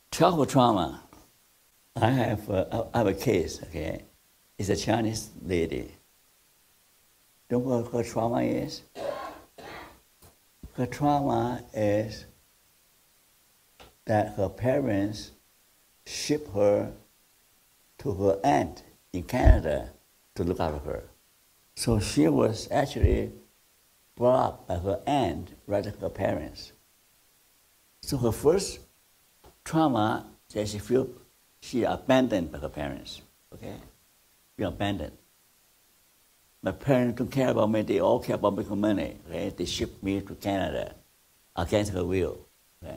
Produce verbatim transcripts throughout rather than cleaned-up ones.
childhood trauma. I have, a, I have a case, okay? It's a Chinese lady. You know what her trauma is? Her trauma is that her parents shipped her to her aunt in Canada to look after her. So she was actually brought up by her aunt rather than her parents. So her first trauma that she feel she abandoned by her parents. Okay, be abandoned. My parents don't care about me. They all care about making money. Okay, they shipped me to Canada against her will. Okay.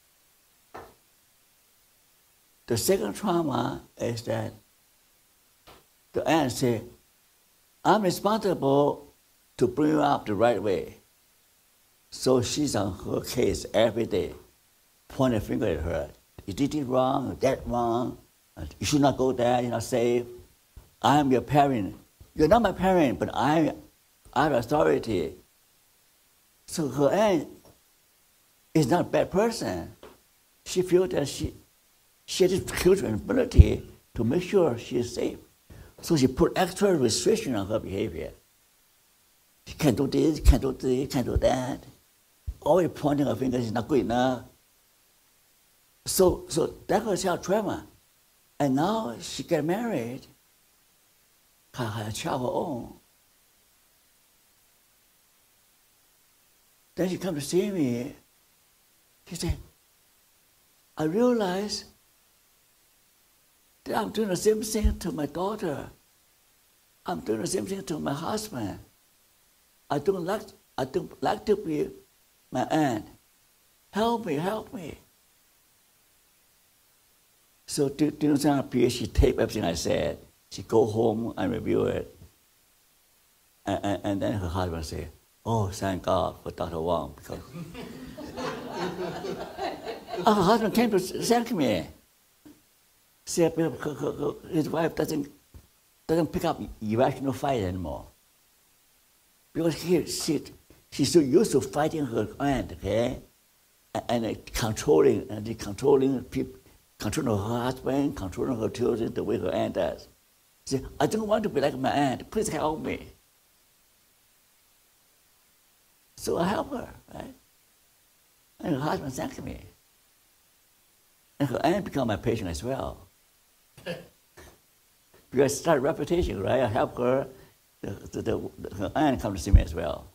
The second trauma is that the aunt said, "I'm responsible to bring you up the right way." So she's on her case every day, pointing a finger at her. You did it wrong, you did that wrong, you should not go there, you're not safe. I'm your parent. You're not my parent, but I, I have authority. So her aunt is not a bad person. She feels that she, she has this responsibility to make sure she is safe. So she put extra restriction on her behavior. She can't do this, can't do this, can't do that. Always pointing her finger, is not good enough. So, so that was her trauma. And now she got married, had a child of her own. Then she come to see me. She said, I realized that I'm doing the same thing to my daughter. I'm doing the same thing to my husband. I don't like, I don't like to be my aunt. Help me, help me. So during the time period, she taped everything I said. She go home and review it. And, and, and then her husband say, oh, thank God for Doctor Wong. Because her husband came to thank me. Said his wife doesn't, doesn't pick up irrational fight anymore. Because he, she, she's so used to fighting her aunt, okay? And, and controlling, and controlling people. Controlling her husband, controlling her children the way her aunt does. She said, I don't want to be like my aunt. Please help me. So I help her, right? And her husband thanked me. And her aunt became my patient as well. Because I started reputation, right? I help her, the, the, the, her aunt come to see me as well.